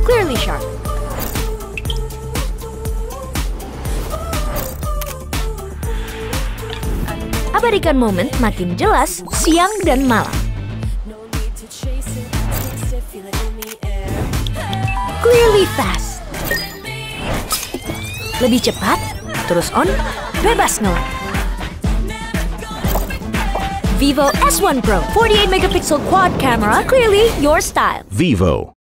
clearly sharp. Abadikan momen makin jelas siang dan malam. Clearly fast. Lebih cepat, terus on, bebas ngelak. Vivo S1 Pro 48 megapixel quad camera, clearly your style. Vivo.